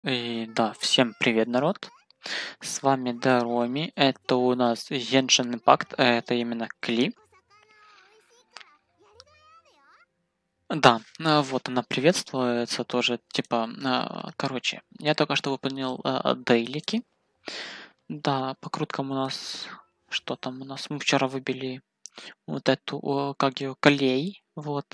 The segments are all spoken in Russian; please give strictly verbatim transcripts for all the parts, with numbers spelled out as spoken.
И да, всем привет, народ. С вами Дароми. Это у нас Genshin Impact, а это именно Кли. Да, а, вот она приветствуется тоже, типа, а, короче, я только что выполнил а, дейлики. Да, по круткам у нас, что там у нас, мы вчера выбили вот эту, о, как ее, колей, вот.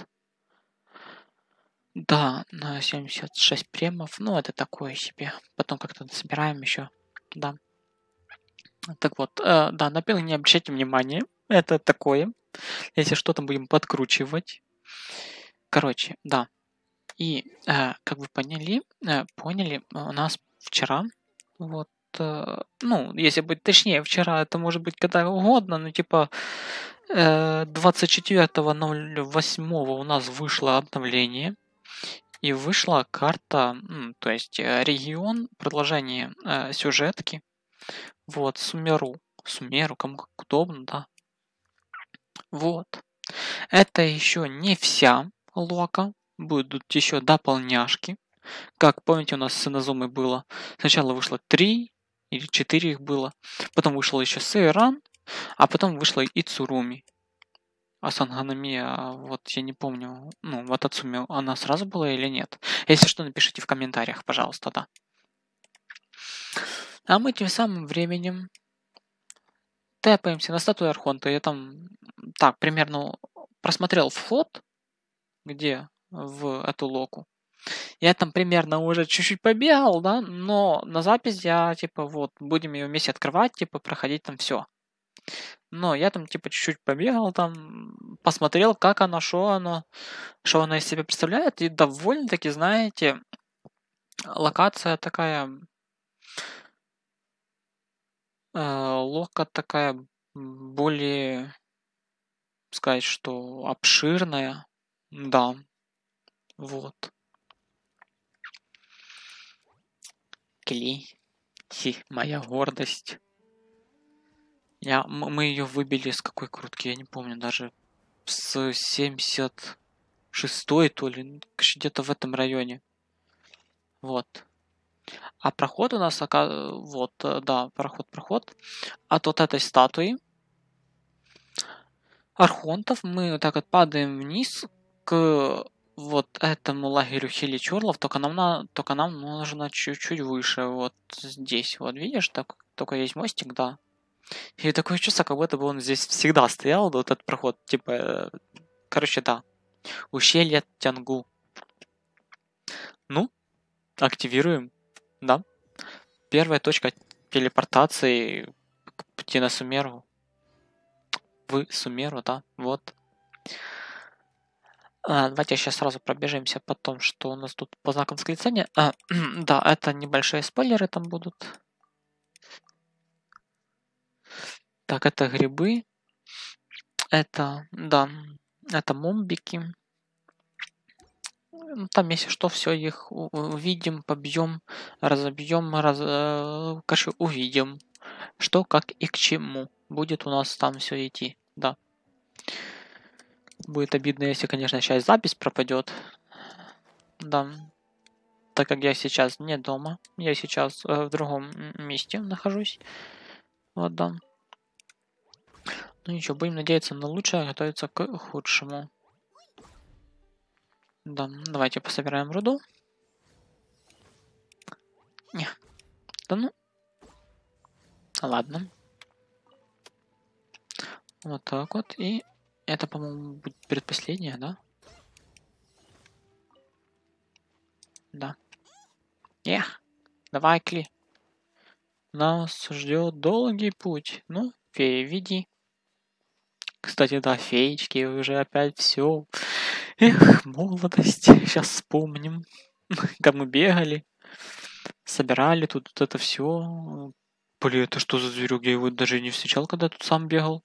Да, на семьдесят шесть премов, ну это такое себе. Потом как-то собираем еще, да. Так вот, э, да, на пил не обращайте внимания. Это такое. Если что, то будем подкручивать. Короче, да. И, э, как вы поняли, э, поняли, у нас вчера, вот, э, ну, если быть точнее, вчера это может быть когда угодно, но типа э, двадцать четвёртого ноль восьмого у нас вышло обновление. И вышла карта, м, то есть э, регион, продолжение э, сюжетки. Вот, Сумеру. Сумеру, кому как удобно, да. Вот. Это еще не вся лока. Будут еще дополняшки. Как помните, у нас с Инозумой было. Сначала вышло три или четыре их было. Потом вышел еще Сейран. А потом вышла и Цуруми. А Санганами, вот я не помню. Ну, в Атацуме она сразу была или нет? Если что, напишите в комментариях, пожалуйста, да. А мы тем самым временем тэпаемся на статую Архонта. Я там так примерно просмотрел флот, где в эту локу. Я там примерно уже чуть-чуть побегал, да, но на запись я, типа, вот, будем ее вместе открывать, типа, проходить там все. Но я там, типа, чуть-чуть побегал там, посмотрел, как оно, что оно, что оно из себя представляет, и довольно-таки, знаете, локация такая, э, лока такая более, сказать, что обширная, да, вот. Кли, хи, моя гордость. Я, м- мы ее выбили с какой крутки, я не помню, даже с семьдесят шестой, то ли, ну, короче, где-то в этом районе. Вот. А проход у нас, ока- вот, э, да, проход, проход. От вот этой статуи архонтов мы вот так вот падаем вниз к вот этому лагерю Хиличурлов, только нам, на, только нам нужно чуть-чуть выше, вот здесь, вот видишь, так, только есть мостик, да. И такое чувство, как будто бы он здесь всегда стоял, вот этот проход, типа, э, короче, да, ущелье Тянгу. Ну, активируем, да. Первая точка телепортации к пути на Сумеру. В Сумеру, да, вот. А, давайте сейчас сразу пробежимся по том, что у нас тут по знакам восклицания. А, да, это небольшие спойлеры там будут. Так, это грибы. Это, да, это момбики. Ну, там, если что, все их у- увидим, побьем, разобьем, раз, э, короче, увидим, что, как и к чему будет у нас там все идти, да. Будет обидно, если, конечно, сейчас запись пропадет, да, так как я сейчас не дома, я сейчас э, в другом месте нахожусь, вот, да. Ну ничего, будем надеяться на лучшее, готовиться к худшему. Да, давайте пособираем руду. Не, да ну, ладно. Вот так вот. И это, по-моему, будет предпоследнее, да? Да. Эх, давай, Кли. Нас ждет долгий путь. Ну, фея, веди. Кстати, да, феечки уже опять все. Эх, молодость. Сейчас вспомним, как мы бегали, собирали тут вот это все. Блин, это что за зверюк? Я его даже не встречал, когда тут сам бегал.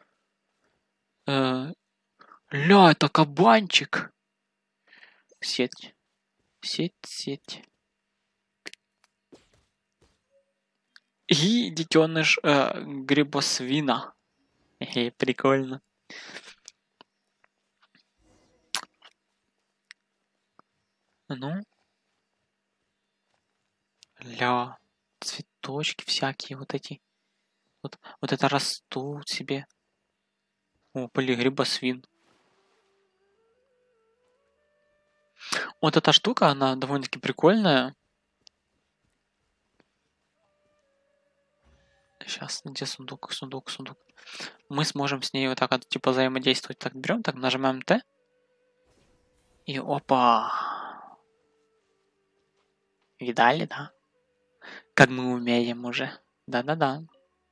Э, ля, это кабанчик. Сеть. Сеть, сеть. И детеныш э, грибосвина. Хе, прикольно. Ну, Ля, цветочки всякие вот эти. Вот, вот это растут себе. О, блин, грибосвин. Вот эта штука, она довольно-таки прикольная. Сейчас, где сундук, сундук, сундук. Мы сможем с ней вот так вот, типа, взаимодействовать. Так, берем, так, нажимаем Т. И опа. Видали, да? Как мы умеем уже. Да-да-да.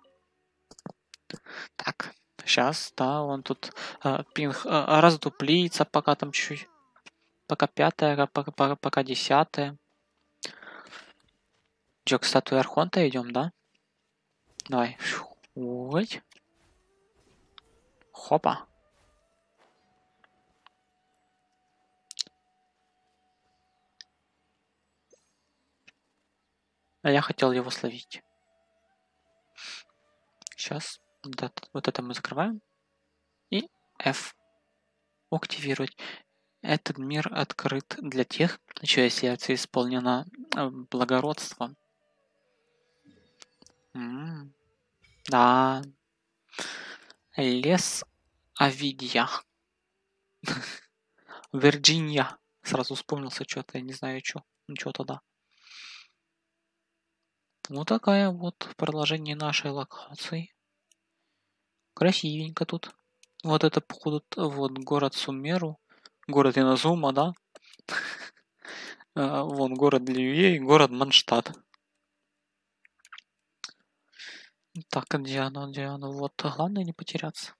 Так, сейчас, да, он тут э, пинг э, раздуплится, пока там чуть-чуть. Пока пятое, пока, пока, пока десятое. Че, к статуе Архонта идем, да? Давай. Ой. Хопа. А я хотел его словить. Сейчас. Вот, вот это мы закрываем. И F. Активировать. Этот мир открыт для тех, чье сердце исполнено благородством. М-м. Да. Лес Авидия. Вирджиния. Сразу вспомнился что-то, я не знаю, что. Ничего тогда. Вот такая вот продолжение нашей локации. Красивенько тут. Вот это, походу, вот город Сумеру. Город Иназума, да? Вон город Ливей, город Манштадт. Так, где оно, где оно? Вот, главное не потеряться.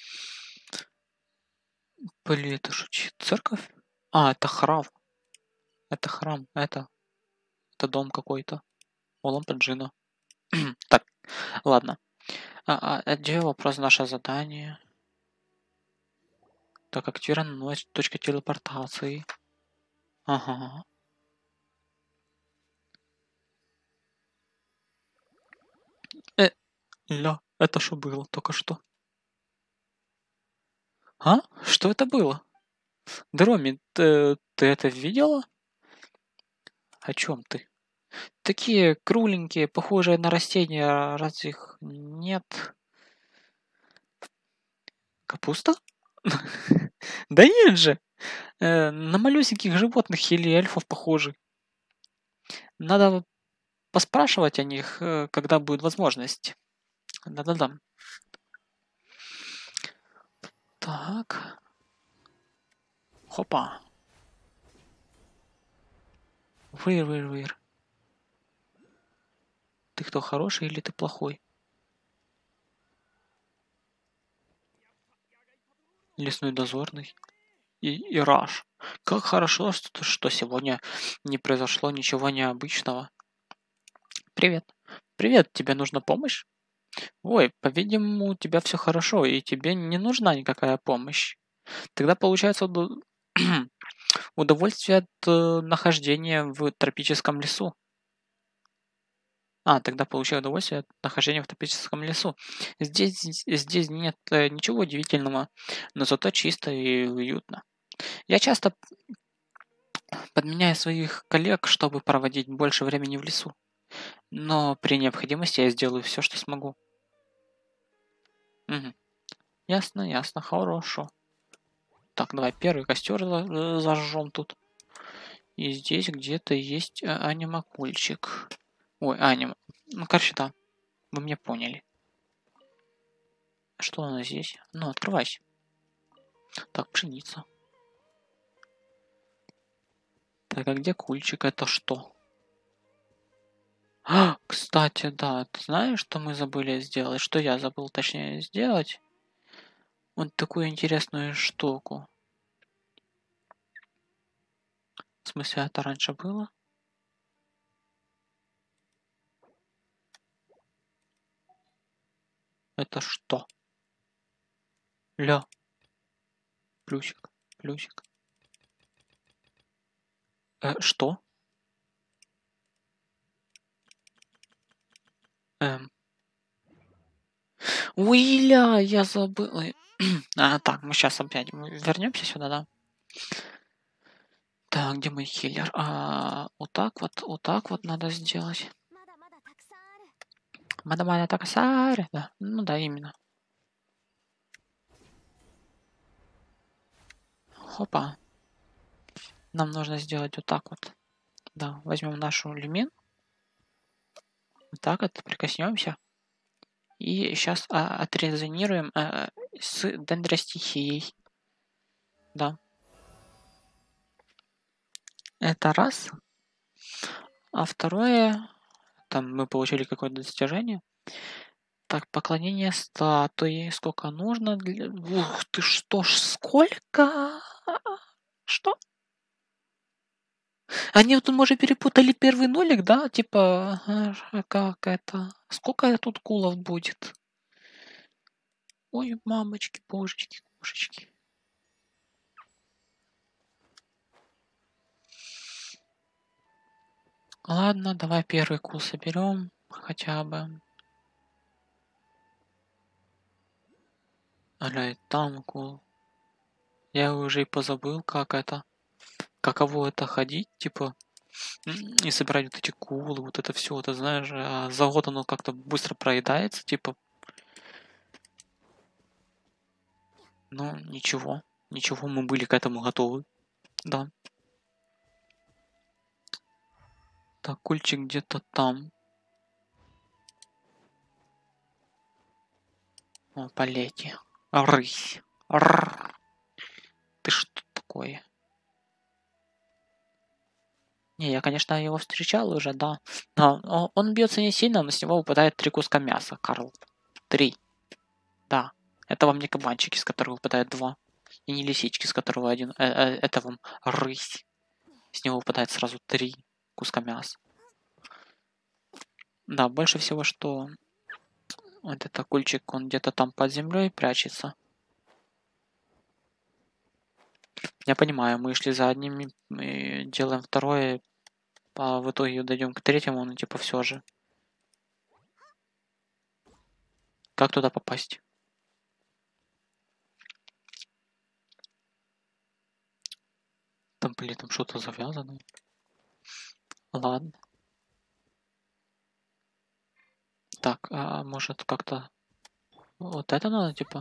Блин, это что, церковь? А, это храм. Это храм, это... Это дом какой-то. Олампаджина. Так, ладно. А, а где вопрос наше задание? Так, активирована точка телепортации. Ага. Э, ля, это что было только что? А? Что это было? Дроми, ты, ты это видела? О чем ты? Такие кругленькие, похожие на растения, разве их нет? Капуста? Да нет же! Э, на малюсеньких животных или эльфов похожи. Надо поспрашивать о них, э, когда будет возможность. Да-да-да. Так. Хопа. Выр, выр, выр. Ты кто, хороший или ты плохой? Лесной дозорный. И Ираш. Как хорошо, что, что сегодня не произошло ничего необычного. Привет. Привет, тебе нужна помощь? Ой, по-видимому, у тебя все хорошо, и тебе не нужна никакая помощь. Тогда получается уд- удовольствие от э, нахождения в тропическом лесу. А, тогда получаю удовольствие от нахождения в тропическом лесу. Здесь, здесь нет э, ничего удивительного, но зато чисто и уютно. Я часто подменяю своих коллег, чтобы проводить больше времени в лесу. Но при необходимости я сделаю все, что смогу. Мгм. Ясно, ясно, хорошо. Так, давай первый костер за- зажжем тут. И здесь где-то есть э, анимакульчик. Ой, анима. Ну, короче, да. Вы меня поняли. Что у нас здесь? Ну, открывайся. Так, пшеница. Так, а где кульчик? Это что? А, кстати, да. Ты знаешь, что мы забыли сделать? Что я забыл, точнее, сделать? Вот такую интересную штуку. В смысле, это раньше было? Это что? Ля. Плюсик. Плюсик. Э, что? Эм. Ой, ля, я забыл. Ой. А, так, мы сейчас опять вернемся сюда, да? Так, где мой хиллер? А, вот так вот, вот так вот надо сделать. Мадамада Такасари, да. Ну да, именно. Хопа. Нам нужно сделать вот так вот. Да, возьмем нашу люмин. Вот так вот, прикоснемся. И сейчас а, отрезонируем а, с дендростихией. Да. Это раз. А второе, там мы получили какое-то достижение. Так, поклонение статуи. Сколько нужно для... Ух ты, что ж, сколько? Что? Они вот, может, перепутали первый нолик, да? Типа, а, как это? Сколько тут кулов будет? Ой, мамочки, божечки, кошечки. Ладно, давай первый кул соберем. Хотя бы. Аля, там кул. Я уже и позабыл, как это. Каково это ходить, типа, и собирать вот эти кулы, вот это все, это знаешь, а за год оно как-то быстро проедается, типа. Но ничего, ничего, мы были к этому готовы. Да. Так, кульчик где-то там. О, полети. Рысь. Рррр. Ты что такое? Не, я, конечно, его встречал уже, да. Но о- он бьется не сильно, но с него выпадает три куска мяса, Карл. Три. Да. Это вам не кабанчики, с которых выпадает два. И не лисички, с которого один. Э, э, это вам рысь. С него выпадает сразу три куска мяса. Да, больше всего, что вот этот кульчик, он где-то там под землей прячется. Я понимаю, мы шли за одним, мы делаем второе, а в итоге дойдем к третьему, ну типа все же. Как туда попасть? Там, блин, там что-то завязано. Ладно. Так, а может как-то... Вот это надо, типа?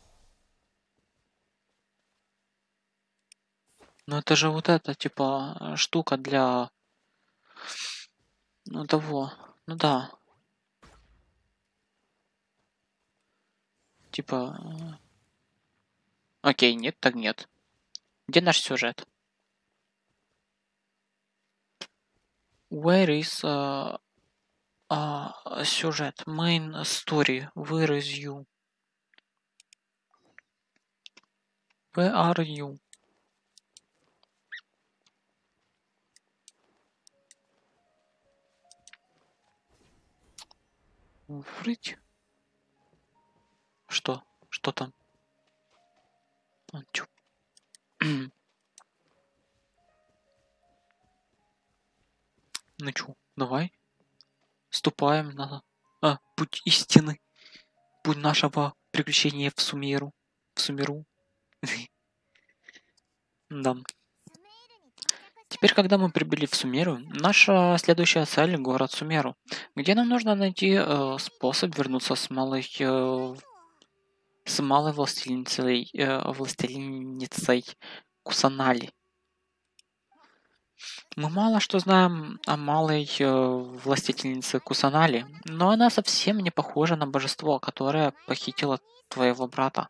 Ну это же вот это, типа, штука для... Ну того. Ну да. Типа... э, Окей, нет, так нет. Где наш сюжет? Where is uh, uh, сюжет? Main story. Where is you? Where are you? Врыть? Что? Что там? А, чё? Ну чё, давай. Ступаем на а, путь истины. Путь нашего приключения в Сумеру. В Сумеру. Да. Теперь, когда мы прибыли в Сумеру, наша следующая цель — город Сумеру, где нам нужно найти э, способ вернуться с малой, э, с малой властелиницей, э, властелиницей Кусанали. Мы мало что знаем о малой э, властительнице Кусанали, но она совсем не похожа на божество, которое похитило твоего брата.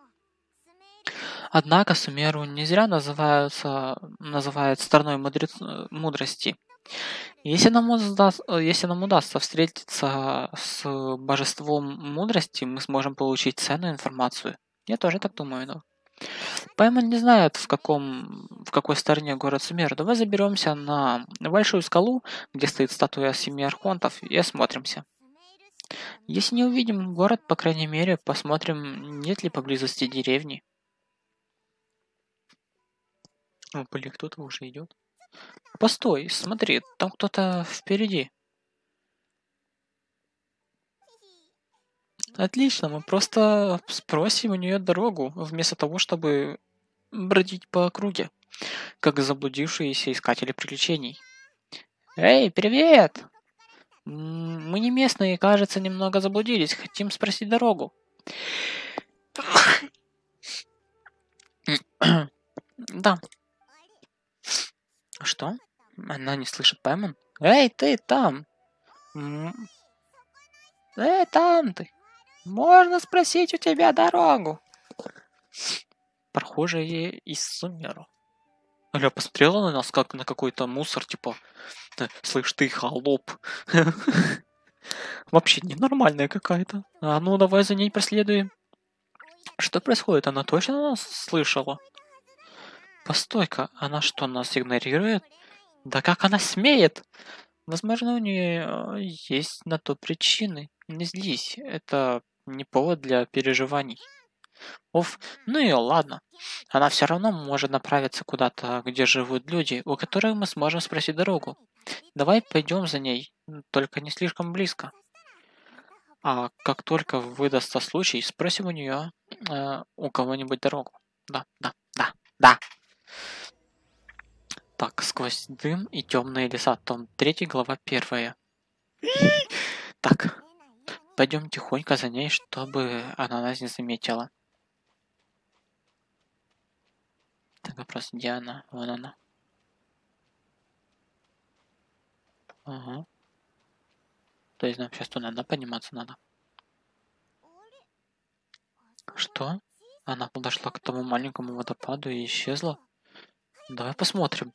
Однако Сумеру не зря называются, называют страной мудрец- э, мудрости. Если нам, удас- э, если нам удастся встретиться с божеством мудрости, мы сможем получить ценную информацию. Я тоже так думаю, да. Пайман не знает, в, каком, в какой стороне город Сумер. Давай заберемся на большую скалу, где стоит статуя семи архонтов, и осмотримся. Если не увидим город, по крайней мере, посмотрим, нет ли поблизости деревни. О, блин, кто-то уже идет. Постой, смотри, там кто-то впереди. Отлично, мы просто спросим у нее дорогу, вместо того, чтобы бродить по округе. как заблудившиеся искатели приключений. «Эй, привет! М, Мы не местные, кажется, немного заблудились. Хотим спросить дорогу». Да. Что? Она не слышит Пэмон? «Эй, ты там! М, Эй, там ты! Можно спросить у тебя дорогу?» Прохожие из Сумеру. Аля посмотрела на нас, как на какой-то мусор, типа, «Э, слышь ты, холоп». Вообще ненормальная какая-то. А ну, давай за ней проследуем. Что происходит? Она точно нас слышала? Постой-ка, она что, нас игнорирует? Да как она смеет? Возможно, у нее э, есть на то причины. Не злись, это не повод для переживаний. Уф, ну и ладно. Она все равно может направиться куда-то, где живут люди, у которых мы сможем спросить дорогу. Давай пойдем за ней, м, только не слишком близко. А как только выдастся случай, спросим у нее э, у кого-нибудь дорогу. Да, да, да, да. Так, сквозь дым и темные леса. Том третий, глава первая. Так, пойдем тихонько за ней, чтобы она нас не заметила. Так, вопрос, где она? Вон она. Ага. То есть нам сейчас туда надо подниматься надо. Что? Она подошла к тому маленькому водопаду и исчезла? Давай посмотрим.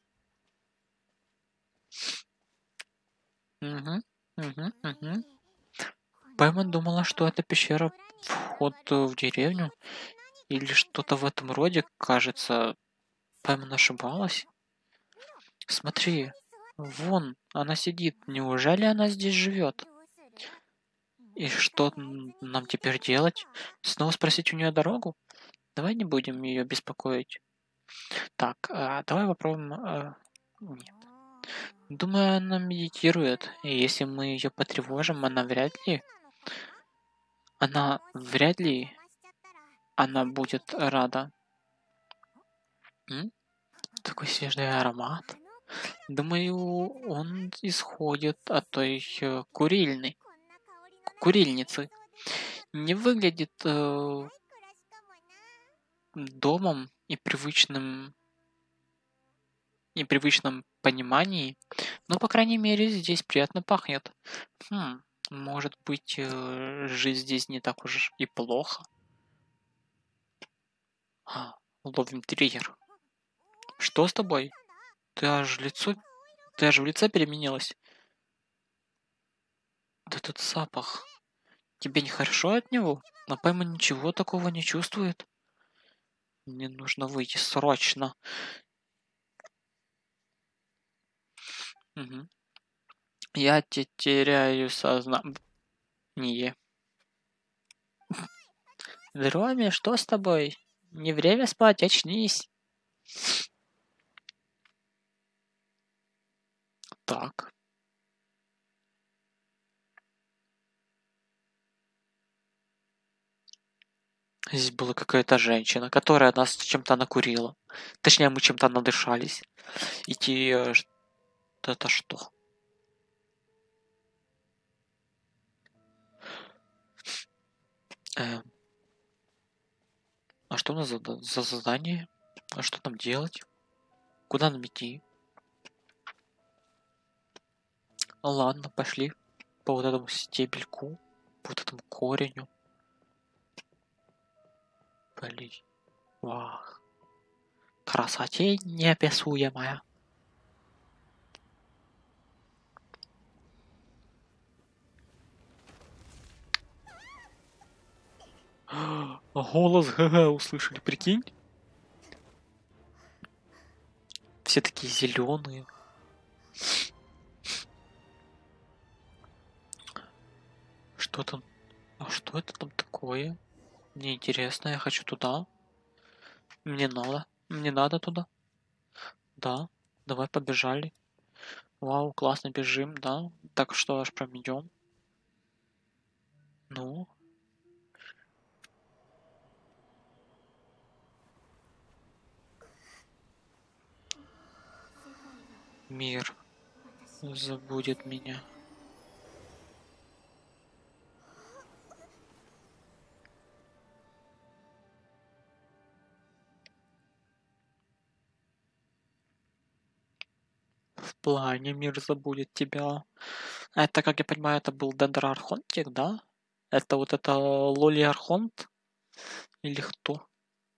Угу, угу, угу. Пайман думала, что эта пещера вход э, в деревню или что-то в этом роде, кажется. Пайман ошибалась. Смотри, вон она сидит. Неужели она здесь живет? И что н- нам теперь делать? Снова спросить у нее дорогу? Давай не будем ее беспокоить. Так, а, давай попробуем. а, Нет. Думаю, она медитирует. И если мы ее потревожим, она вряд ли. Она вряд ли она будет рада. М? Такой свежий аромат. Думаю, он исходит от той э, курильной, курильницы. Не выглядит э, домом и привычным и привычном понимании, но, по крайней мере, здесь приятно пахнет. Хм, может быть, э, жизнь здесь не так уж и плохо. А, ловим триггер. Что с тобой? Ты аж лицо, ты аж в лице переменилась. Да тут запах. Тебе нехорошо от него? Но пойма ничего такого не чувствует. Мне нужно выйти срочно. Мгм. Я те теряю сознание. Роме, что с тобой? Не время спать, очнись. Так. Здесь была какая-то женщина, которая нас чем-то накурила. Точнее, мы чем-то надышались. И те... ш- Это что? Эм, а что у нас за, за задание? А что нам делать? Куда нам идти? Ладно, пошли по вот этому стебельку, по вот этому кореню. Блин. Вах. Красоте неописуемая. Голос ГГ услышали, прикинь? Все такие зеленые. Что там? А что это там такое? Мне интересно, я хочу туда. Мне надо. Мне надо туда. Да. Давай побежали. Вау, классно бежим, да. Так что аж прям идем. Ну. Мир забудет меня. В плане мир забудет тебя. Это, как я понимаю, это был Дендер Архонтик, да? Это вот это Лоли Архонт? Или кто?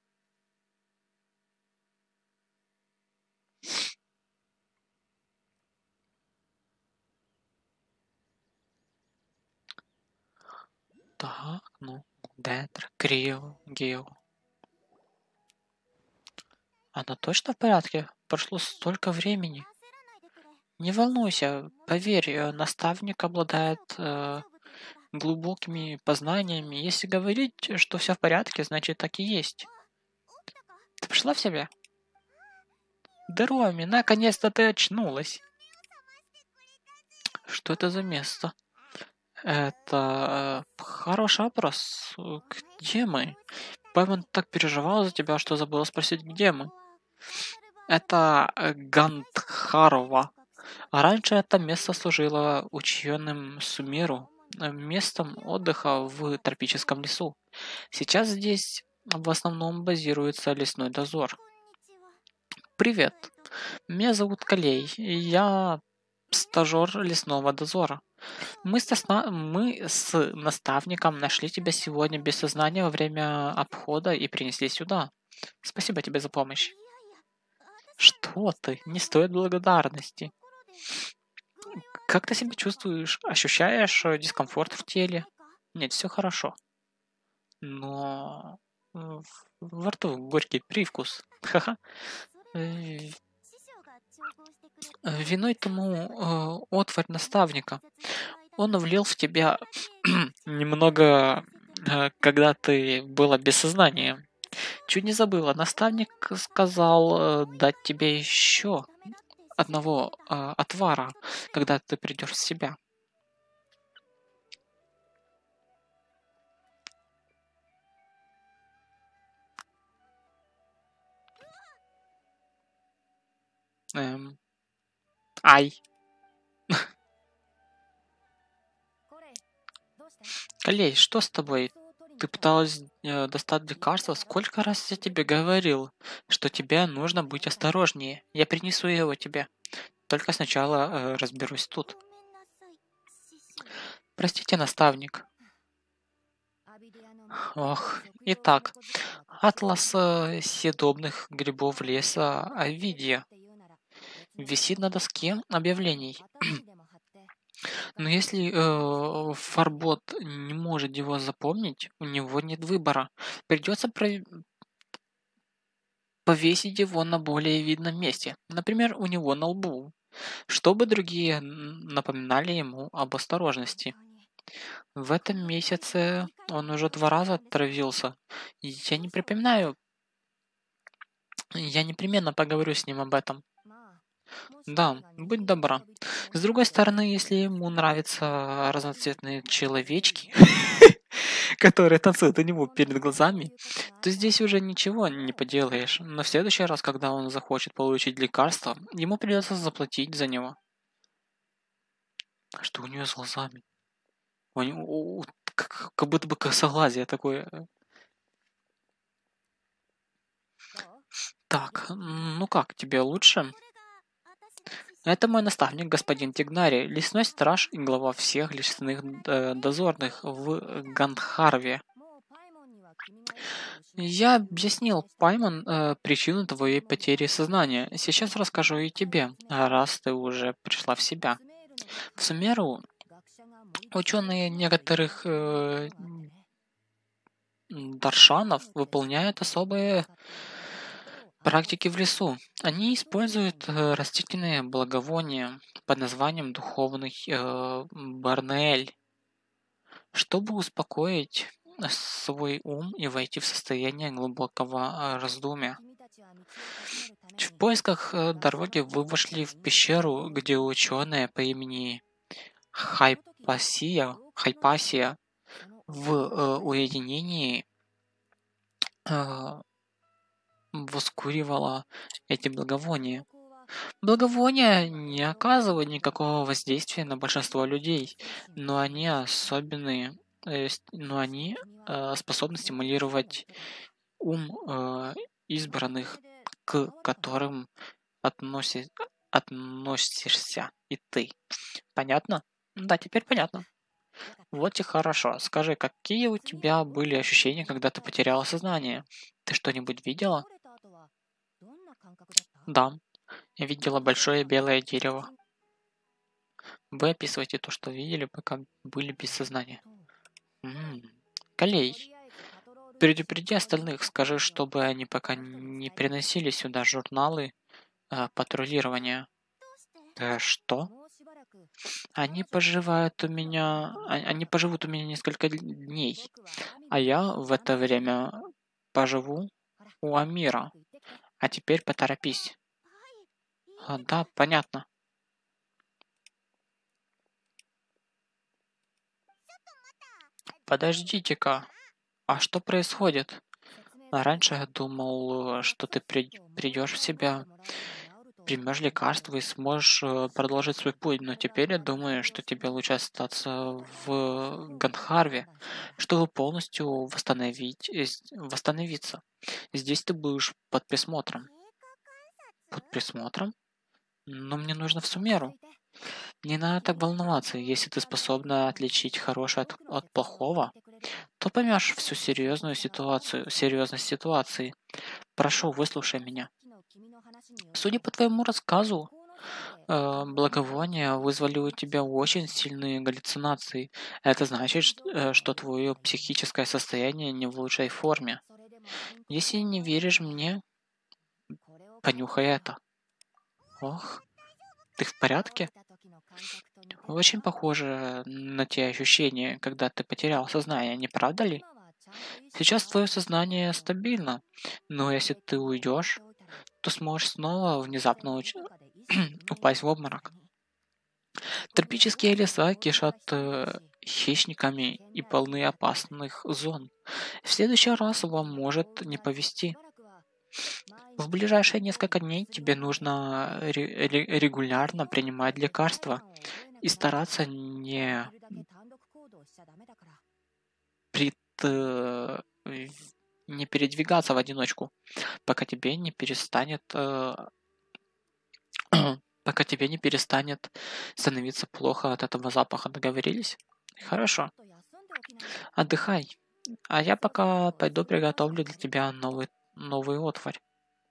Так, ну, Дендер, Крио, Гео. Она точно в порядке? Прошло столько времени. Не волнуйся, поверь, э, наставник обладает э, глубокими познаниями. Если говорить, что все в порядке, значит так и есть. Ты пришла в себя? Дероми, наконец-то ты очнулась. Что это за место? Это э, хороший вопрос. Э, Где мы? Паймон так переживал за тебя, что забыла спросить, где мы. Это э, Гандхарова. А раньше это место служило ученым Сумеру, э, местом отдыха в тропическом лесу. Сейчас здесь в основном базируется лесной дозор. Привет, меня зовут Калей, и я стажер лесного дозора. Мы с, насна- мы с наставником нашли тебя сегодня без сознания во время обхода и принесли сюда. Спасибо тебе за помощь. Что ты? Не стоит благодарности. Как ты себя чувствуешь? Ощущаешь э, дискомфорт в теле? Нет, все хорошо. Но э, в- во рту горький привкус. Ха-ха. Э, э, Виной тому э, отварь наставника. Он влил в тебя немного, э, когда ты была без сознания. Чуть не забыла. Наставник сказал э, дать тебе еще одного э, отвара, когда ты придешь в себя. Эм, Ай, Колей, что с тобой? Ты пыталась э, достать лекарство? Сколько раз я тебе говорил, что тебе нужно быть осторожнее? Я принесу его тебе. Только сначала э, разберусь тут. Простите, наставник. Ох, итак, атлас э, съедобных грибов леса Овидия висит на доске объявлений. Но если э, Фарбот не может его запомнить, у него нет выбора. Придется про- повесить его на более видном месте, например, у него на лбу, чтобы другие н- напоминали ему об осторожности. В этом месяце он уже два раза отравился. И я не припоминаю, я непременно поговорю с ним об этом. Да, будь добра. С другой стороны, если ему нравятся разноцветные человечки, которые танцуют у него перед глазами, то здесь уже ничего не поделаешь. Но в следующий раз, когда он захочет получить лекарство, ему придется заплатить за него. А что у нее с глазами? У неё- у- у- как, как будто бы косоглазие такое. Так, м, ну как, тебе лучше? Это мой наставник, господин Тигнари, лесной страж и глава всех лесных э, дозорных в Гандхарве. Я объяснил Пайман э, причину твоей потери сознания. Сейчас расскажу и тебе, а раз ты уже пришла в себя. В Сумеру ученые некоторых э, м, даршанов выполняют особые практики в лесу. Они используют э, растительные благовония под названием духовный э, барнеэль, чтобы успокоить свой ум и войти в состояние глубокого э, раздумья. В поисках э, дороги вы вошли в пещеру, где ученые по имени Хайпасия, Хайпасия в э, уединении э, воскуривала эти благовония. Благовония не оказывают никакого воздействия на большинство людей, но они особенные, э, с- но они э, способны стимулировать ум э, избранных, к которым относи- относишься и ты. Понятно? Да, теперь понятно. Вот и хорошо. Скажи, какие у тебя были ощущения, когда ты потеряла сознание? Ты что-нибудь видела? Да, я видела большое белое дерево. Вы описывайте то, что видели, пока были без сознания. М, Колей, предупреди остальных, скажи, чтобы они пока не приносили сюда журналы а, патрулирования. Э, что? Они поживают у меня... а- Они поживут у меня несколько дл- дней, а я в это время поживу у Амира. А теперь поторопись. А, да, понятно. Подождите-ка, а что происходит? А раньше я думал, э, что ты при- придешь в себя, примешь лекарство и сможешь э, продолжить свой путь, но теперь я думаю, что тебе лучше остаться в Ганхарве, чтобы полностью восстановить, э, с- восстановиться. Здесь ты будешь под присмотром. Под присмотром? Но мне нужно в Сумеру. Не надо так волноваться. Если ты способна отличить хорошее от, от плохого, то поймешь всю серьезную ситуацию, серьезность ситуации. Прошу, выслушай меня. Судя по твоему рассказу, э, благовония вызвали у тебя очень сильные галлюцинации. Это значит, ш- э, что твое психическое состояние не в лучшей форме. Если не веришь мне, понюхай это. Ох, ты в порядке? Очень похоже на те ощущения, когда ты потерял сознание, не правда ли? Сейчас твое сознание стабильно, но если ты уйдешь, то сможешь снова внезапно уч- упасть в обморок. Тропические леса кишат э, хищниками и полны опасных зон. В следующий раз вам может не повезти. В ближайшие несколько дней тебе нужно ре- ре- регулярно принимать лекарства и стараться не пред, э, в- не передвигаться в одиночку, пока тебе не перестанет э, пока тебе не перестанет становиться плохо от этого запаха. Договорились? Хорошо. Отдыхай. А я пока пойду приготовлю для тебя новый, новый отварь.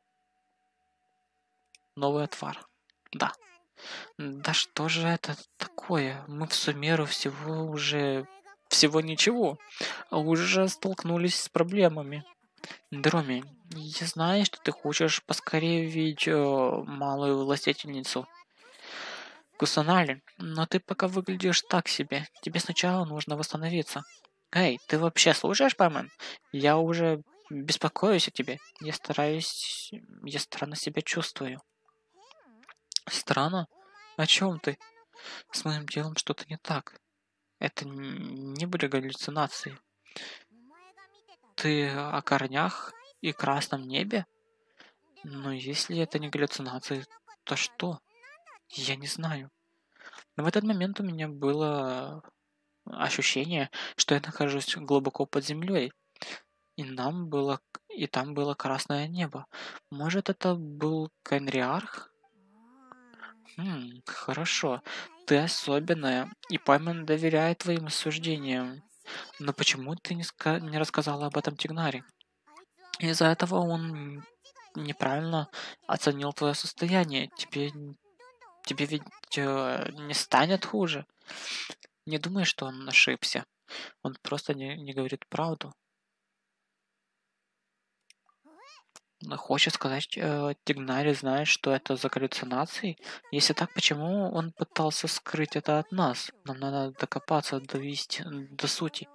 Новый отвар. Да. Да что же это такое? Мы в Сумеру всего уже... Всего ничего. А уже столкнулись с проблемами. Дроми, я знаю, что ты хочешь поскорее видеть э, малую властительницу Кусанали, но ты пока выглядишь так себе. Тебе сначала нужно восстановиться. Эй, ты вообще слушаешь, Пэмен? Я уже беспокоюсь о тебе. Я стараюсь... Я странно себя чувствую. Странно? О чем ты? С моим делом что-то не так. Это н- не были галлюцинации. Ты о корнях и красном небе? Но если это не галлюцинации, то что? Я не знаю. Но в этот момент у меня было ощущение, что я нахожусь глубоко под землей, и нам было, и там было красное небо. Может, это был Кенриарх? Хм, хорошо. Ты особенная, и Пайман доверяет твоим суждениям. Но почему ты не, ска- не рассказала об этом Тигнаре? Из-за этого он неправильно оценил твое состояние. Тебе, тебе ведь э, не станет хуже. Не думай, что он ошибся. Он просто не, не говорит правду. Но хочет сказать, э, Тигнари знает, что это за галлюцинации? Если так, почему он пытался скрыть это от нас? Нам надо докопаться до истины, до сути.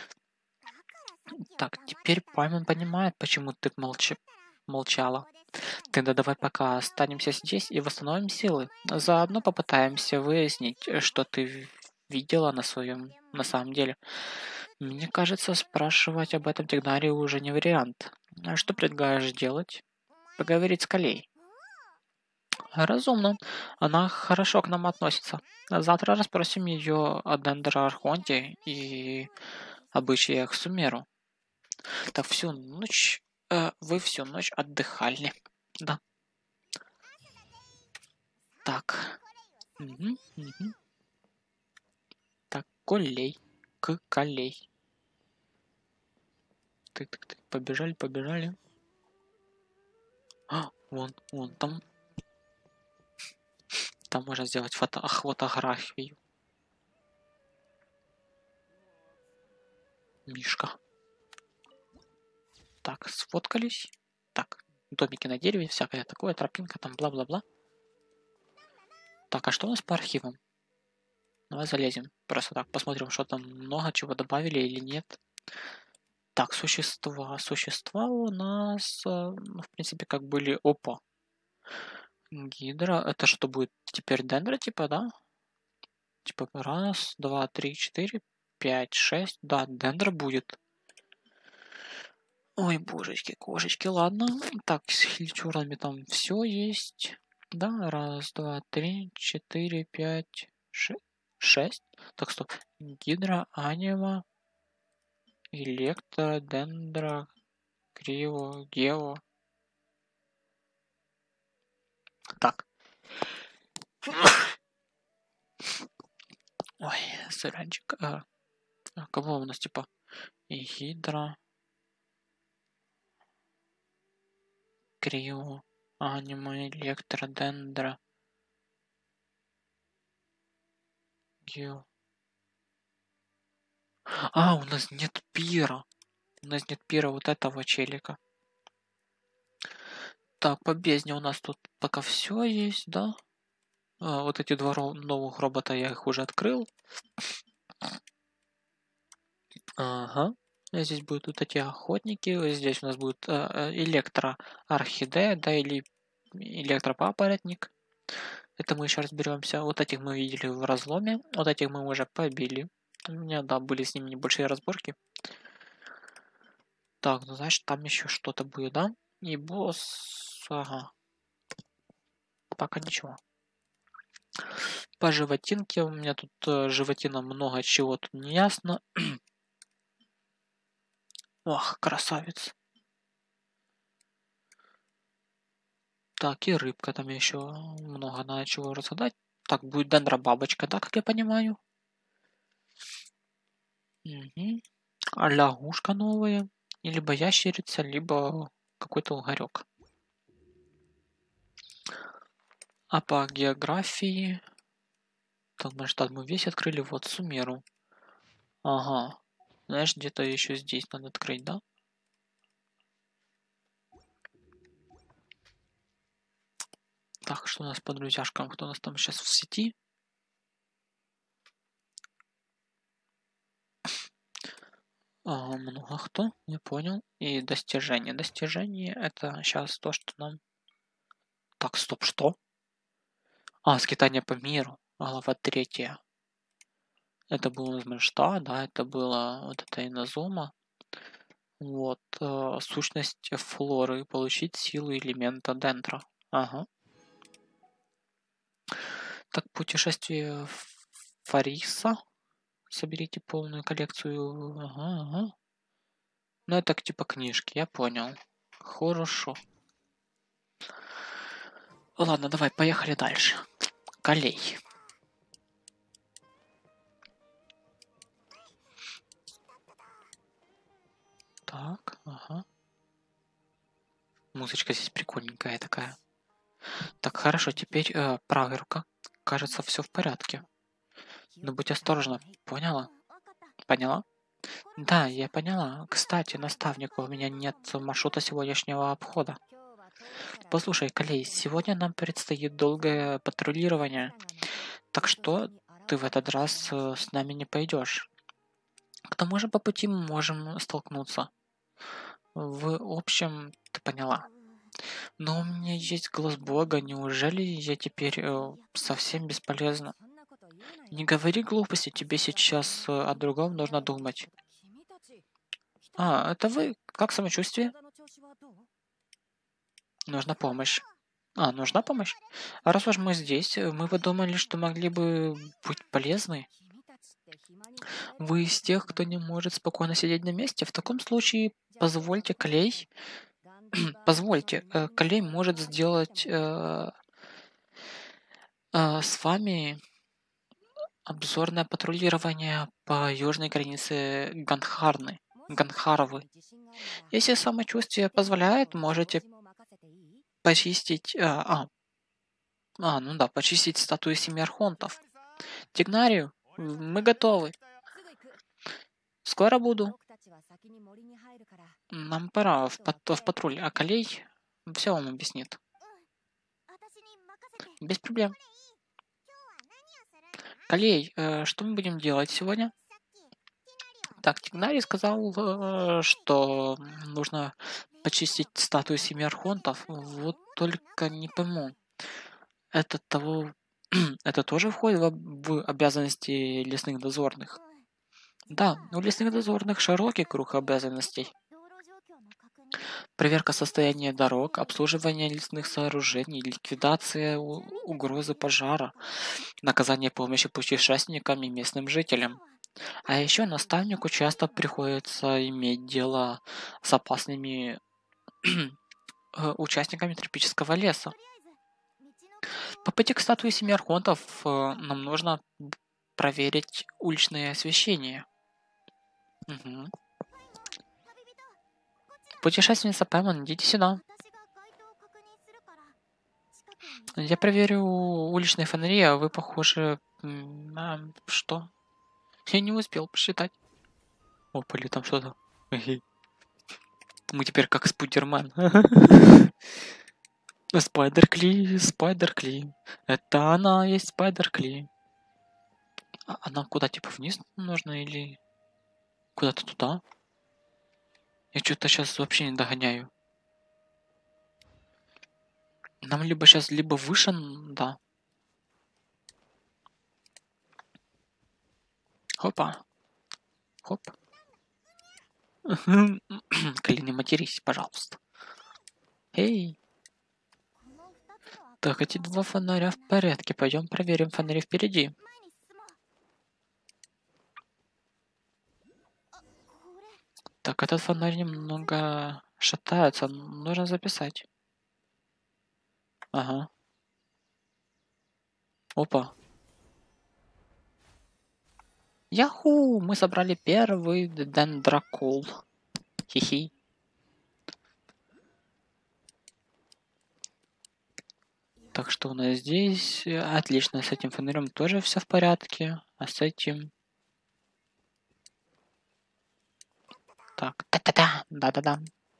Так, теперь Пайман понимает, почему ты молчи, молчала. Тогда давай пока останемся здесь и восстановим силы. Заодно попытаемся выяснить, э, что ты в- видела на своем на самом деле. Мне кажется, спрашивать об этом Тигнари уже не вариант. А что предлагаешь делать? Поговорить с Калей. Разумно. Она хорошо к нам относится. Завтра расспросим ее о Дендера Архонте и обычаях Сумеру. Так всю ночь... э, вы всю ночь отдыхали. Да. Так. Мгм, мгм. Так, колей. К колей. Тык-тык-тык. Побежали, побежали. А, вон, вон там. Там можно сделать фото фотографию. Мишка. Так, сфоткались. Так, домики на дереве, всякое такое, тропинка там, бла-бла-бла. Так, а что у нас по архивам? Давай залезем. Просто так посмотрим, что там много чего добавили или нет. Так, существа. Существа у нас, э, ну, в принципе, как были. Опа. Гидра. Это что будет теперь дендра, типа, да? Типа раз, два, три, четыре, пять, шесть. Да, дендра будет. Ой, божечки, кошечки, ладно. Так, с хильчурами там все есть. Да, раз, два, три, четыре, пять, шесть. Шесть. Так, стоп. Гидра, анима, электро, дендра, криво, гео. Так. Ой, сыранчик. А, а кого у нас типа? Гидра, криво, анима, электро, дендра, гео. А, у нас нет пира. У нас нет пира вот этого челика. Так, по бездне у нас тут пока все есть, да? А, вот эти два ро- новых робота я их уже открыл. Ага. Здесь будут вот эти охотники. Здесь у нас будет э, э, электроорхидея, да, или электропапоротник. Это мы еще разберемся. Вот этих мы видели в разломе. Вот этих мы уже побили. У меня, да, были с ними небольшие разборки. Так, ну значит, там еще что-то будет, да? И босс... Ага. Пока ничего. По животинке. У меня тут э, животина много чего тут не ясно. Ох, красавец. Так, и рыбка там еще много надо чего разгадать. Так, будет дендробабочка, да, как я понимаю? Угу. А лягушка новая. И либо ящерица, либо какой-то угорек. А по географии... Так, масштаб мы весь открыли. Вот Сумеру. Ага. Знаешь, где-то еще здесь надо открыть, да? Так, что у нас по друзьяшкам? Кто у нас там сейчас в сети? А, много кто, я понял. И достижение. Достижение это сейчас то, что нам... Так, стоп, что? А, скитание по миру. Глава третья. Это был у нас Мэншта, да, это было вот это Иназума. Вот, э, сущность флоры. Получить силу элемента дендра. Ага. Так, путешествие Фариса. Соберите полную коллекцию. Ага, ага. Ну, это типа книжки, я понял. Хорошо. Ладно, давай, поехали дальше. Колей. Так, ага. Музычка здесь прикольненькая такая. Так, хорошо, теперь э, правая рука. Кажется, все в порядке. Но будь осторожна, поняла? Поняла? Да, я поняла. Кстати, наставник, у меня нет маршрута сегодняшнего обхода. Послушай, Колей, сегодня нам предстоит долгое патрулирование, так что ты в этот раз э, с нами не пойдешь. К тому же по пути мы можем столкнуться. В общем, ты поняла. Но у меня есть глаз Бога, неужели я теперь э, совсем бесполезна? Не говори глупости, тебе сейчас э, о другом нужно думать. А, это вы? Как самочувствие? Нужна помощь. А, нужна помощь? А раз уж мы здесь, э, мы подумали, что могли бы быть полезны. Вы из тех, кто не может спокойно сидеть на месте? В таком случае позвольте Клей, позвольте, э, Клей может сделать э, э, с вами обзорное патрулирование по южной границе Ганхарны, Ганхаровы. Если самочувствие позволяет, можете почистить... э, а, а, ну да, почистить статую семи архонтов. Тигнарию, мы готовы. Скоро буду. Нам пора в, пат- в патруль, а Колей все вам объяснит. Без проблем. Колей, э, что мы будем делать сегодня? Так, Тигнарий сказал, э, что нужно почистить статую семи архонтов. Вот только не пойму. Это того... Это тоже входит в, в обязанности лесных дозорных? Да, у лесных дозорных широкий круг обязанностей. Проверка состояния дорог, обслуживание лесных сооружений, ликвидация у- угрозы пожара, наказание помощи путешественникам и местным жителям. А еще наставнику часто приходится иметь дело с опасными э, участниками тропического леса. По пути к статуе семи архонтов э, нам нужно проверить уличное освещение. Мгм. Путешественница Пэмон, идите сюда. Я проверю уличные фонари, а вы, похоже... м, а, что? Я не успел посчитать. Опа, или там что-то. Эй. Мы теперь как Спудермен. Спайдер Кли, Спайдер Кли. Это она есть Спайдер Кли. А а нам куда, типа вниз нужно или куда-то туда? Я что-то сейчас вообще не догоняю. Нам либо сейчас, либо выше, н- да. Хопа, хоп. Кли, не матерись, пожалуйста. Эй. Так, эти два фонаря в порядке. Пойдем проверим фонари впереди. Так, этот фонарь немного шатается. Нужно записать. Ага. Опа. Яху! Мы собрали первый дендракол. Хи-хи. Так что у нас здесь... э, Отлично, с этим фонарем тоже все в порядке. А с этим... Так, та-та-та, да-да-да.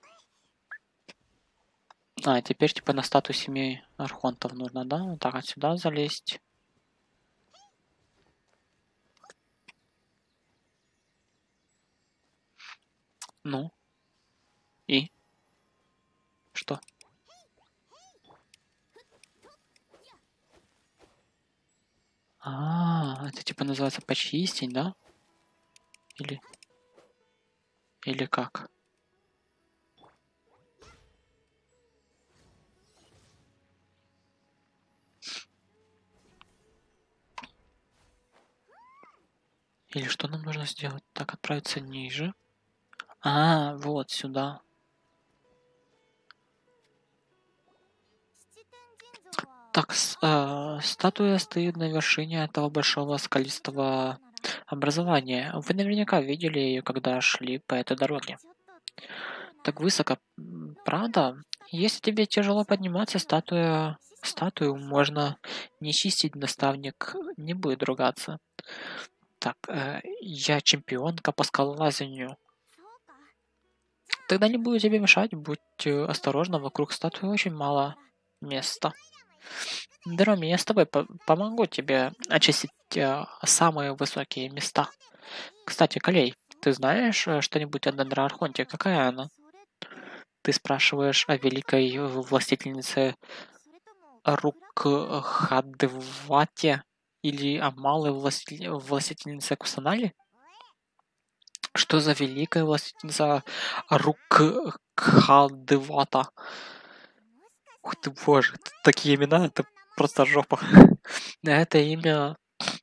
А, теперь типа на статую семи архонтов нужно, да? Вот так, отсюда залезть. Ну. И? Что? А, это типа называется почистить, да? Или... Или как? Или что нам нужно сделать? Так, отправиться ниже. А, вот сюда. Так, с- э, статуя стоит на вершине этого большого скалистого образования. Вы наверняка видели ее, когда шли по этой дороге. Так высоко, м, правда? Если тебе тяжело подниматься, статуя... статую можно не чистить, наставник не будет ругаться. Так, э, я чемпионка по скалолазанию. Тогда не буду тебе мешать, будь э, осторожна, вокруг статуи очень мало места. Дроми, я с тобой по- помогу тебе очистить э, самые высокие места. Кстати, Колей, ты знаешь э, что-нибудь о Дендраархонте? Какая она? Ты спрашиваешь о великой э, властительнице Рукхадвате или о малой власти- властительнице Кусанали? Что за великая властительница Рукхадвата? Ух ты, боже, т- такие имена, это просто жопа. Это имя...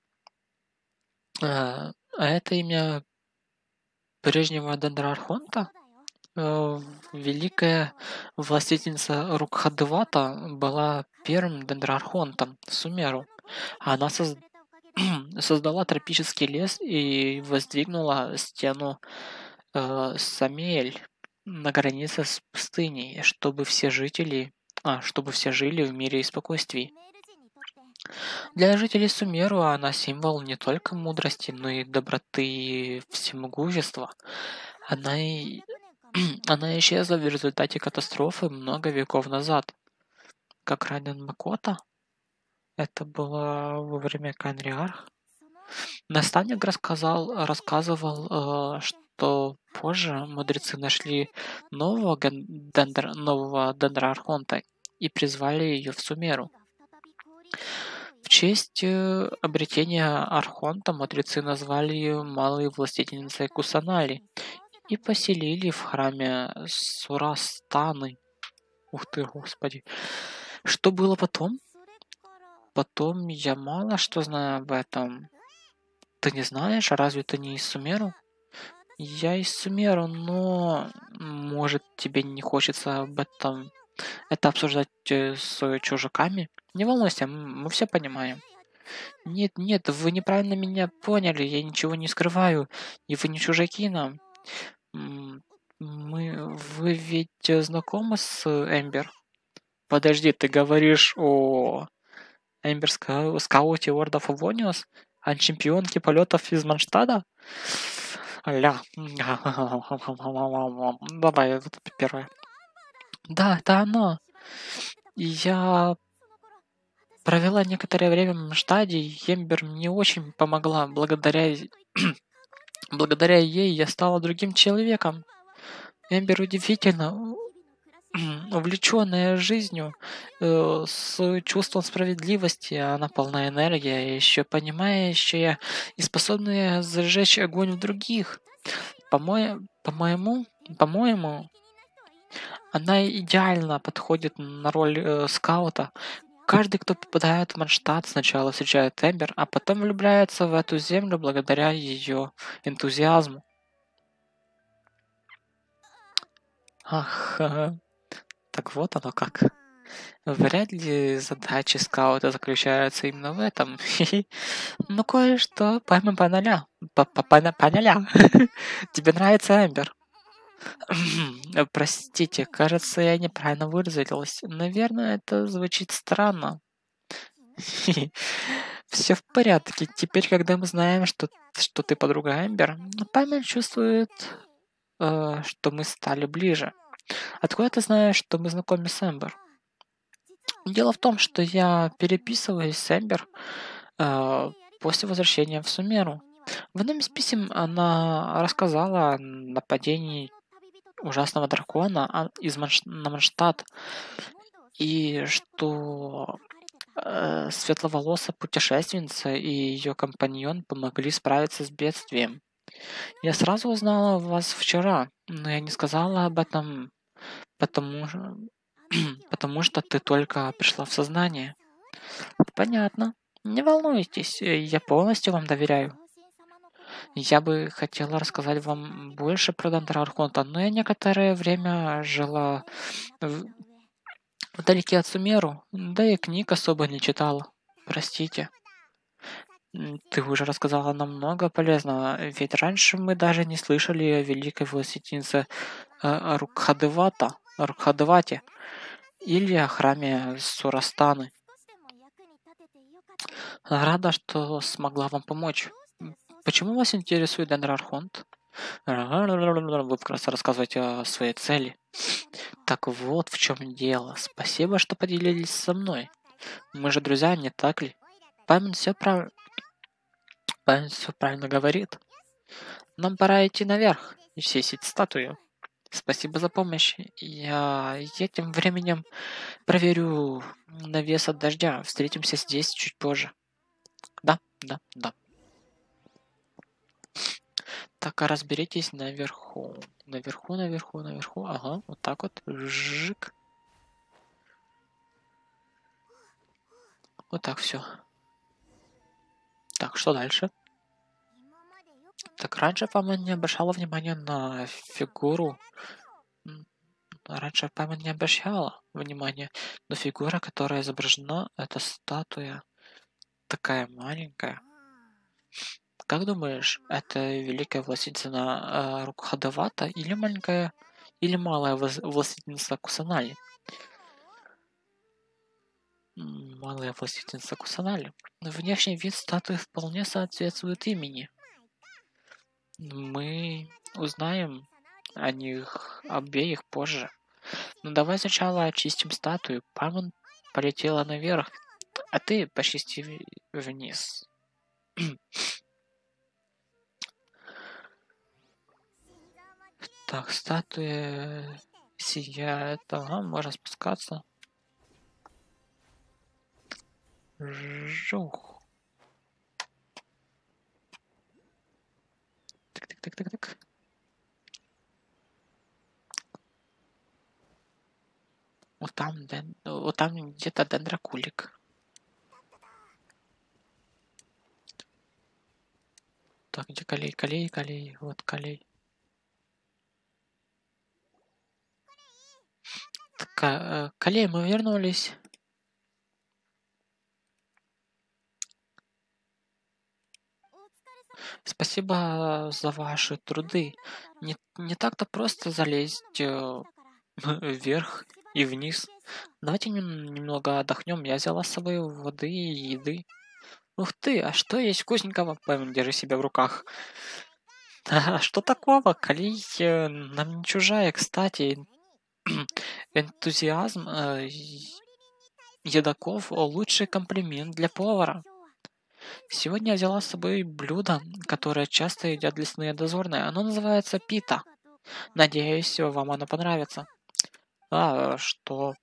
а, а это имя прежнего Дендрархонта? Э, Великая властительница Рукхадевата была первым Дендрархонтом Сумеру. Она соз- создала тропический лес и воздвигнула стену э, Самиэль на границе с пустыней, чтобы все жители, а, чтобы все жили в мире и спокойствии. Для жителей Сумеру она символ не только мудрости, но и доброты и всемогущества. Она, и... она исчезла в результате катастрофы много веков назад. Как Райден Макота, это было во время Канриарх. Наставник рассказал, рассказывал, э, что позже мудрецы нашли нового, ган- дендр, нового дендрархонта и призвали ее в Сумеру. В честь э, обретения Архонта мудрецы назвали ее малой властительницей Кусанали и поселили в храме Сурастаны. Ух ты, господи. Что было потом? Потом я мало что знаю об этом. Ты не знаешь? А разве ты не из Сумеру? Я из Сумеру, но может тебе не хочется об этом это обсуждать э, с чужаками? Не волнуйся, м, мы все понимаем. Нет, нет, вы неправильно меня поняли, я ничего не скрываю, и вы не чужаки нам. М, Мы, вы ведь э, знакомы с Эмбер? Подожди, ты говоришь о Эмбер Ска- скауте World of Avonius? О чемпионке полетов из Манштада? Ля. Давай, это первое. Да, это оно. И я провела некоторое время в Манштаде, и Эмбер мне очень помогла. Благодаря Благодаря ей я стала другим человеком. Эмбер удивительно увлеченная жизнью, э, с чувством справедливости. Она полна энергии, и еще понимающая и способная зажечь огонь в других. По-мо- По-моему, по-моему, она идеально подходит на роль э, скаута. Каждый, кто попадает в Манштадт, сначала встречает Эмбер, а потом влюбляется в эту землю благодаря ее энтузиазму. Ах, ага. Так вот оно как. Вряд ли задачи скаута заключаются именно в этом. Ну, кое-что поймем по ноля. По, по, по, по ноля. Тебе нравится Эмбер? Простите, кажется, я неправильно выразилась. Наверное, это звучит странно. Все в порядке. Теперь, когда мы знаем, что, что ты подруга Эмбер, память чувствует, э, что мы стали ближе. Откуда ты знаешь, что мы знакомы с Эмбер? Дело в том, что я переписываюсь с Эмбер э, после возвращения в Сумеру. В одном из писем она рассказала о нападении ужасного дракона а- из Манш- на Манштадт, и что э, светловолосая путешественница и ее компаньон помогли справиться с бедствием. Я сразу узнала вас вчера, но я не сказала об этом, потому, ж- потому что ты только пришла в сознание. Понятно. Не волнуйтесь, э, я полностью вам доверяю. Я бы хотела рассказать вам больше про Дантера Архонта, но я некоторое время жила в- вдалеке от Сумеру, да и книг особо не читала. Простите. М, Ты уже рассказала нам много полезного, ведь раньше мы даже не слышали о великой властительнице э, Рукхадевата, Рукхадевате или о храме Сурастаны. Рада, что смогла вам помочь. М, Почему вас интересует Дендер Архонт? Вы как раз рассказываете о своей цели. Так вот в чем дело. Спасибо, что поделились со мной. Мы же друзья, не так ли? Память все, прав... Память все правильно говорит. Нам пора идти наверх и сесть статую. Спасибо за помощь. Я, я тем временем проверю навес от дождя. Встретимся здесь чуть позже. Да, да, да. Так, а разберитесь наверху. Наверху, наверху, наверху. Ага, вот так вот. Жик. Вот так все. Так, что дальше? Так, раньше Пама не обращала внимания на фигуру. М, Раньше Пама не обращала внимания, но фигура, которая изображена, это статуя такая маленькая. Как думаешь, это великая властительница э, Рукхадевата или маленькая, или малая воз- властительница Кусанали? М, Малая властительница Кусанали. Внешний вид статуи вполне соответствует имени. Мы узнаем о них обеих позже. Но давай сначала очистим статую. Памон полетела наверх, а ты почисти в- вниз. Так, статуя сияет. Ага, можно спускаться. Жух. Так, так, так, так, так. Вот там, ден- вот там где-то дендракулик. Так, где колей, колей, колей, вот колей. Так, а, э, колей, мы вернулись. Спасибо за ваши труды. Не, не так-то просто залезть э, вверх и вниз. Давайте нем- немного отдохнем. Я взяла с собой воды и еды. Ух ты, а что есть вкусненького? Пойм, держи себя в руках. А что такого? Колей э, нам не чужая, кстати. Энтузиазм э, и- едоков — лучший комплимент для повара. Сегодня я взяла с собой блюдо, которое часто едят лесные дозорные. Оно называется пита. Надеюсь, вам оно понравится. А, что?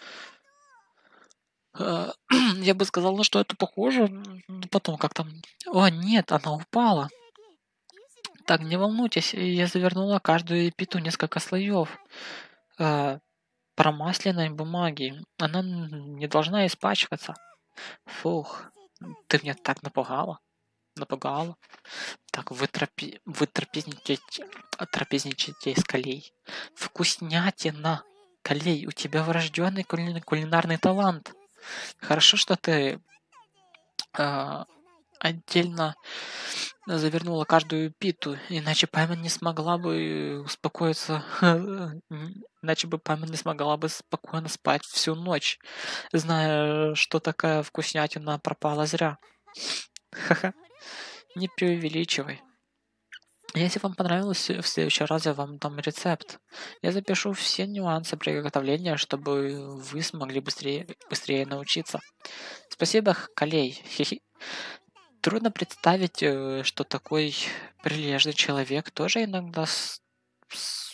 Э, Я бы сказала, что это похоже. м, Потом как там... О, нет, она упала. Так, не волнуйтесь, я завернула каждую питу несколько слоев э, промасленной бумаги. Она н- не должна испачкаться. Фух, ты меня так напугала. Напугала. Так, вы, трапе... вы трапезничаете... трапезничаете с Колей. Вкуснятина! Колей, у тебя врожденный кули- кулинарный талант. Хорошо, что ты а, отдельно завернула каждую питу, иначе Память не смогла бы успокоиться, иначе бы Память не смогла бы спокойно спать всю ночь, зная, что такая вкуснятина пропала зря. Ха-ха, не преувеличивай. Если вам понравилось, в следующий раз я вам дам рецепт. Я запишу все нюансы приготовления, чтобы вы смогли быстрее, быстрее научиться. Спасибо, Колей. Хи-хи. Трудно представить, э, что такой прилежный человек тоже иногда с- с-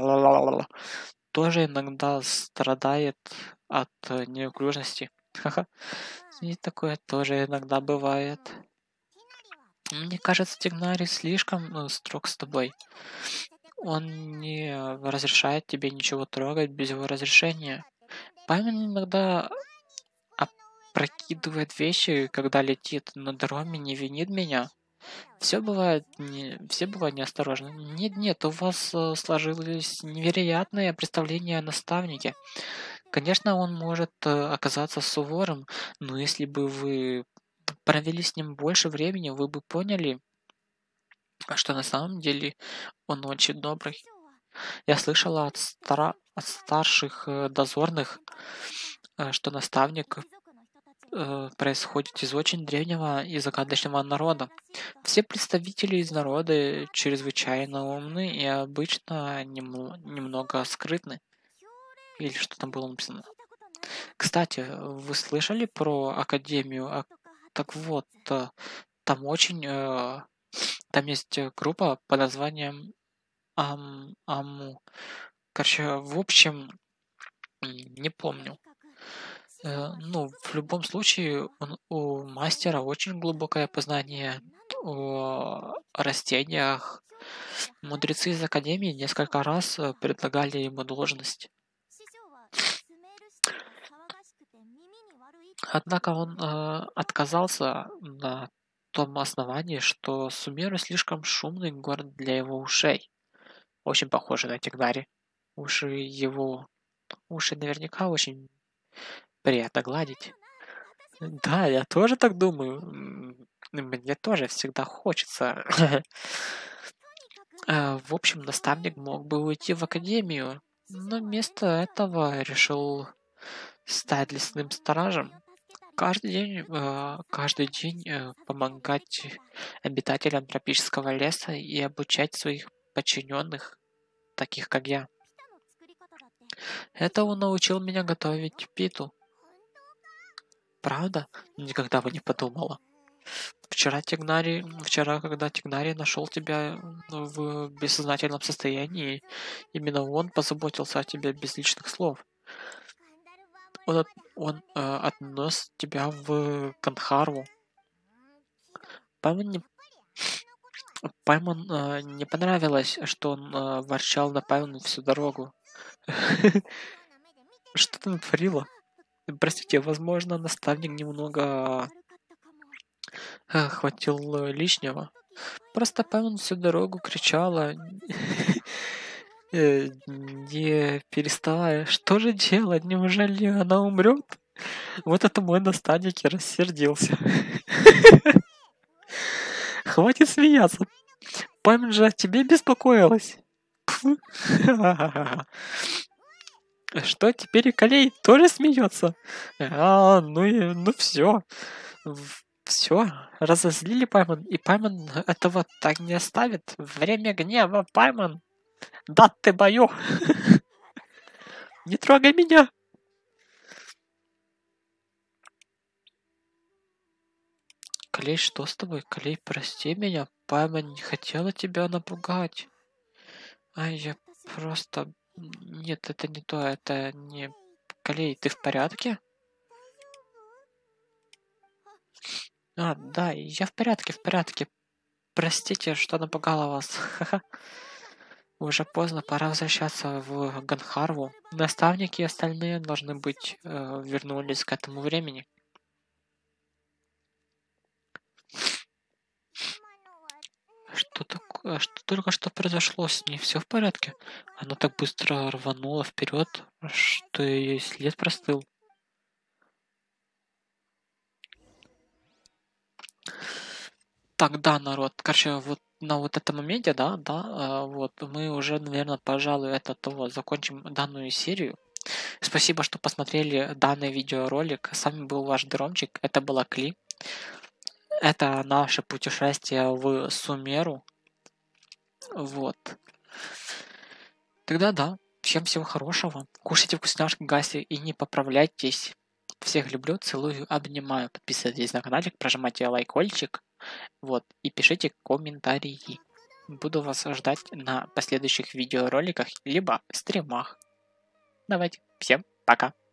тоже иногда страдает от э, неуклюжности. Ха-ха. И такое тоже иногда бывает. Мне кажется, Тигнари слишком э, строг с тобой. Он не разрешает тебе ничего трогать без его разрешения. Память иногда опрокидывает вещи, когда летит, но Дроми не винит меня. Все бывает, не, все бывают неосторожны. Нет, нет, у вас э, сложилось невероятное представление о наставнике. Конечно, он может э, оказаться суворым, но если бы вы провели с ним больше времени, вы бы поняли, что на самом деле он очень добрый. Я слышала от, стара... от старших э, дозорных, э, что наставник э, происходит из очень древнего и загадочного народа. Все представители из народа чрезвычайно умны и обычно нем- немного скрытны. Или что там было написано. Кстати, вы слышали про Академию? А- Так вот, э, там очень... э, Там есть э, группа под названием Ам... Аму. Короче, в общем, м, не помню. Э, ну, в любом случае, он- у мастера очень глубокое познание о растениях. Мудрецы из Академии несколько раз э, предлагали ему должность. Однако он э, отказался на том основании, что Сумеру слишком шумный город для его ушей. Очень похоже на Тигнари. Уши его... Уши наверняка очень приятно гладить. Да, я тоже так думаю. М, Мне тоже всегда хочется. Э, В общем, наставник мог бы уйти в академию, но вместо этого решил стать лесным стражем. Каждый день, э, каждый день э, помогать обитателям тропического леса и обучать своих подчиненных, таких как я. Это он научил меня готовить питу. Правда? Никогда бы не подумала. Вчера Тигнари, вчера, когда Тигнари нашел тебя в бессознательном состоянии, именно он позаботился о тебе без личных слов. Он, от- он э, отнес тебя в Кандхару. Паймон не, Паймон, э, не понравилось, что он э, ворчал на Паймон всю дорогу. Что ты натворила? Простите, возможно, наставник немного э, хватил э, лишнего. Просто Паймон всю дорогу кричала, э, не переставая. Что же делать? Неужели она умрет? Вот это мой наставник и рассердился. Хватит смеяться. Память же о тебе беспокоилась. Пф. Что, теперь и Колей тоже смеется? А, ну и ну все. Все. Разозлили Паймон, и Паймон этого так не оставит. Время гнева, Паймон. Да ты бою. Не трогай меня. Колей, что с тобой? Колей, прости меня. Паймон не хотела тебя напугать. Ай, я просто... Нет, это не то, это не... Колей, ты в порядке? А, да, я в порядке, в порядке. Простите, что напугала вас. Ха-ха. Уже поздно, пора возвращаться в Ганхарву. Наставники и остальные должны быть э, вернулись к этому времени. Что такое? Что только что произошло с ней? Все в порядке? Она так быстро рванула вперед, что ее след простыл. Так, да, народ. Короче, вот на вот этом моменте, да, да, а, вот мы уже, наверное, пожалуй, это того закончим данную серию. Спасибо, что посмотрели данный видеоролик. С вами был ваш Дромчик. Это была Кли. Это наше путешествие в Сумеру. Вот. Тогда да. Всем всего хорошего. Кушайте вкусняшки, гасти и не поправляйтесь. Всех люблю, целую, обнимаю. Подписывайтесь на каналчик, прожимайте лайкольчик. Вот. И пишите комментарии. Буду вас ждать на последующих видеороликах, либо стримах. Давайте. Всем пока.